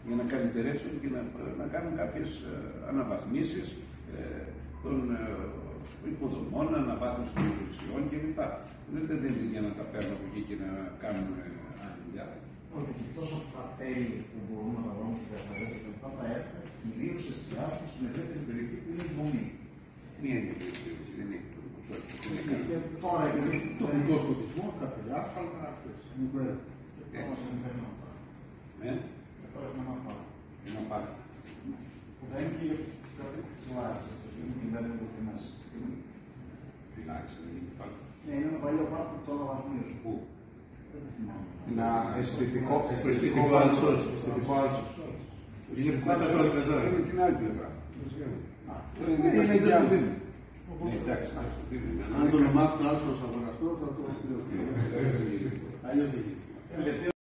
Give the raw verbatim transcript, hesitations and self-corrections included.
για να καλυτερεύσουν και να, να κάνουν κάποιες αναβαθμίσεις ε, των ε, υποδομών, αναβάθμιση των υπηρεσιών κλπ. Δεν είναι για να τα παίρνουν από εκεί και να κάνουν άλλη δουλειά. Όχι, και τόσο από τα τέλη που μπορούμε να βρούμε στην καθαρότητα και αυτά τα έργα, κυρίως εστιάσουν στην ευρύτερη περιοχή που είναι η Βομή. Μία είναι η περιοχή, δεν έχει το κουτσόκι. Και τώρα επειδή το κουτό σκοτισμό, κάποια άσφαλτα, αυτές. Μου πρέπει. Και τώρα μας ενδιαφέρει να πάρει. Ναι. Και τώρα έχουμε ένα πάρει. Ένα πάρει. Που θα είναι και για τους κατοίκους της Λάρισας, γιατί την πέντε που κοινάσει. Τη Λάρισα δεν είναι πάρει. Ναι, είναι ένα παλιό πάρκο που τώρα βαθμίζουν. Πού? Δεν το θυμάμαι. Ένα αισθητικό άλσος. Είναι πάντα τώρα είναι την άλλη πλευρά. Είναι εντός του Δήμου. Αν το ονομάσουν άλσος αγοραστός, θα το πληρώσουν. Αλλιώς δεν γίνεται.